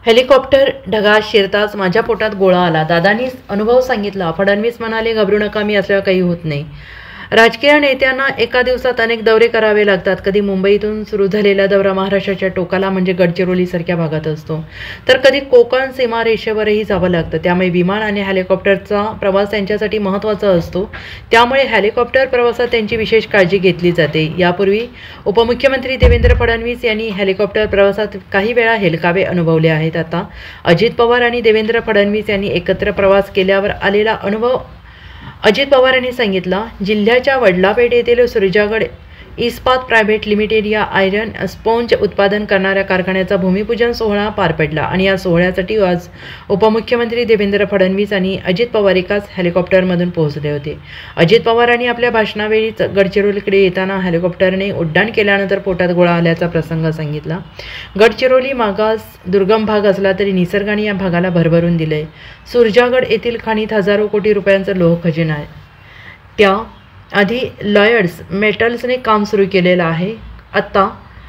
Helicopter ढगात शिरताच माझ्या पोटात गोळा आला. दादांनीच अनुभव सांगितला. फडणवीस म्हणाले, घाबरू नका, मी असल्यावर काही होत नाही. राजकीय नेत्यांना एका दिवसात अनेक दौरे करावे लागतात. कधी मुंबईतून सुरू झालेला दौरा महाराष्ट्राच्या टोकाला म्हणजे गडचिरोलीसारख्या भागात असतो, तर कधी कोकण सीमारेषेवरही जावं लागतं. त्यामुळे विमान आणि हेलिकॉप्टरचा प्रवास त्यांच्यासाठी महत्त्वाचा असतो. त्यामुळे हेलिकॉप्टर प्रवासात त्यांची विशेष काळजी घेतली जाते. यापूर्वी उपमुख्यमंत्री देवेंद्र फडणवीस यांनी हेलिकॉप्टर प्रवासात काही वेळा हेलकावे अनुभवले आहेत. आता अजित पवार आणि देवेंद्र फडणवीस यांनी एकत्र प्रवास केल्यावर आलेला अनुभव अजित पवार यांनी सांगितला. जिल्ह्याच्या वडलापेठ येथील सुरजागड इस्पात प्रायव्हेट लिमिटेड या आयरन स्पॉन्ज उत्पादन करणाऱ्या कारखान्याचा भूमिपूजन सोहळा पार पडला आणि या सोहळ्यासाठी आज उपमुख्यमंत्री देवेंद्र फडणवीस आणि अजित पवार एकाच हेलिकॉप्टरमधून पोहोचले होते. अजित पवारांनी आपल्या भाषणावेळी गडचिरोलीकडे येताना हेलिकॉप्टरने उड्डाण केल्यानंतर पोटात गोळा आल्याचा प्रसंग सांगितला. गडचिरोली मागास दुर्गम भाग असला तरी निसर्गाने या भागाला भरभरून दिले. सुरजागड येथील खाणीत हजारो कोटी रुपयांचा लोह खजिना आहे. त्या आधी लॉयड्स मेटल्सने काम सुरू केलेलं आहे. आता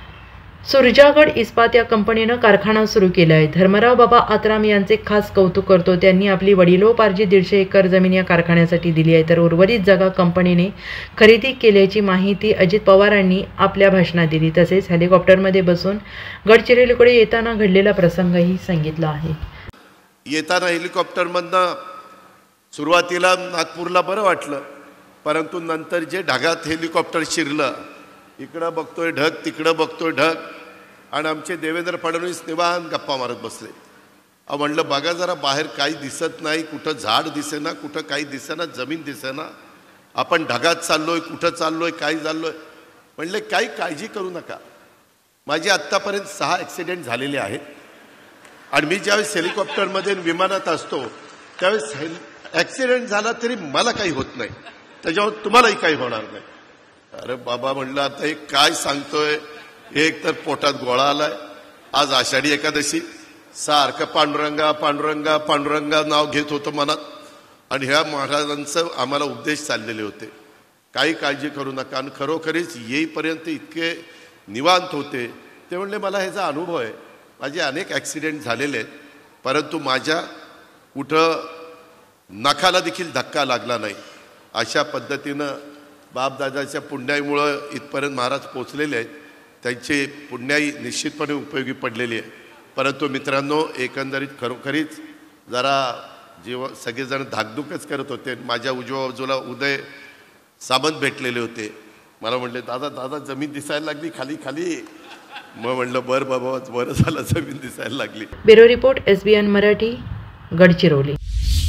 सुरजागड इस्पात या कंपनीनं कारखाना सुरू केला आहे. धर्मराव बाबा आत्राम यांचे खास कौतुक करतो. त्यांनी आपली वडिलोपार्जित 150 एकर जमीन या कारखान्यासाठी दिली आहे, तर उर्वरित जागा कंपनीने खरेदी केल्याची माहिती अजित पवारांनी आपल्या भाषणात दिली. तसेच हेलिकॉप्टरमध्ये बसून गडचिरोलीकडे येताना घडलेला प्रसंगही सांगितला आहे. येताना हेलिकॉप्टरमधनं सुरुवातीला नागपूरला बरं वाटलं, परंतु नंतर जे ढगात हेलिकॉप्टर शिरलं, इकडं बघतोय ढग, तिकडं बघतोय ढग, आणि आमचे देवेंद्र फडणवीस निवांत गप्पा मारत बसले. म्हणलं बघा जरा बाहेर काही दिसत नाही, कुठं झाड दिसेना, कुठं काही दिसेना, जमीन दिसेना, आपण ढगात चाललोय, कुठं चाललोय, काय चाललोय. म्हणले काही काळजी करू नका. माझे आत्तापर्यंत 6 ॲक्सिडेंट झालेले आहेत आणि मी ज्यावेळेस हेलिकॉप्टरमध्ये विमानात असतो त्यावेळेस ॲक्सिडेंट झाला तरी मला काही होत नाही, त्याच्यावर तुम्हालाही काही होणार नाही. अरे बाबा म्हणलं आता हे काय सांगतोय. एक तर पोटात गोळा आलाय, आज आषाढी एकादशी, सारखं पांडुरंगा पांडुरंगा पांडुरंगा नाव घेत होतं मनात, आणि ह्या महाराजांचं आम्हाला उपदेश चाललेले होते, काही काळजी करू नका. आणि खरोखरीच येईपर्यंत इतके निवांत होते. ते म्हणले मला ह्याचा अनुभव आहे, माझे अनेक ॲक्सिडेंट झालेले आहेत, परंतु माझ्या कुठं नखाला देखील धक्का लागला नाही. अशा पद्धतीनं बापदादाच्या पुण्याईमुळं इथपर्यंत महाराज पोचलेले आहेत. त्यांची पुण्याई निश्चितपणे उपयोगी पडलेली आहे. परंतु मित्रांनो, एकंदरीत खरोखरीच जरा सगळेजण धाकधूकच करत होते. माझ्या उजव्या बाजूला उदय सामंत भेटलेले होते. मला म्हणले दादा दादा जमीन दिसायला लागली खाली खाली. मग म्हणलं बरं बाबा, बरं झालं जमीन दिसायला लागली. Bureau report SBN Marathi, Gadchiroli.